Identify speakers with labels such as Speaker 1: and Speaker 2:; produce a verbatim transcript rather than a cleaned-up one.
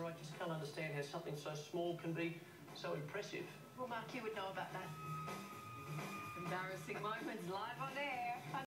Speaker 1: her. I just can't understand how something so small can be so impressive.
Speaker 2: Well, Mark, you would know about that. Embarrassing moments live on air.